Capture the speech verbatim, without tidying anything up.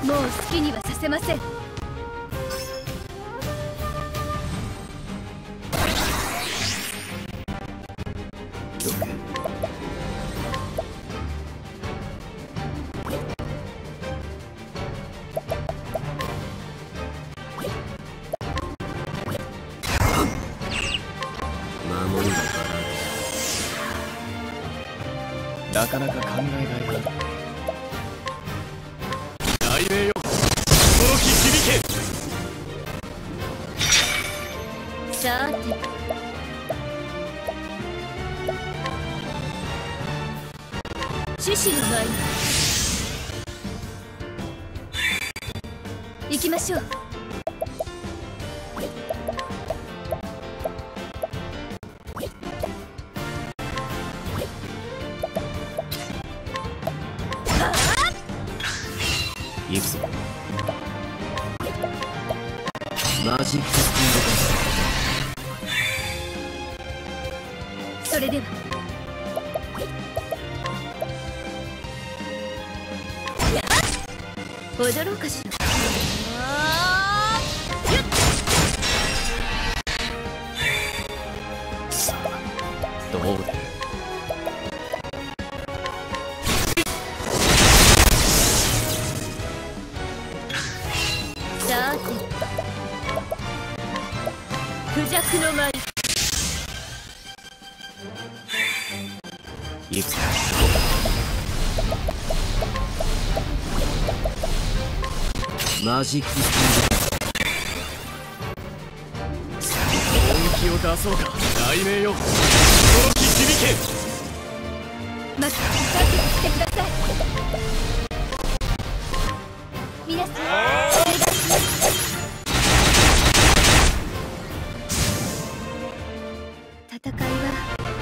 もう好きにはさせません。 守りがバラなかなか考えられない。雷鳴よ、驚き響け。 さて、獅子の舞行きましょう。 行くぞ。マジックスピード。 それでは踊ろうかしら。 さあ、どうだ。 さて、クジャクの舞行くぞ。マジックスピード。本気を出そうか。雷鳴よ、驚き響け。 まず解決してください。皆さん、お願いします。戦いは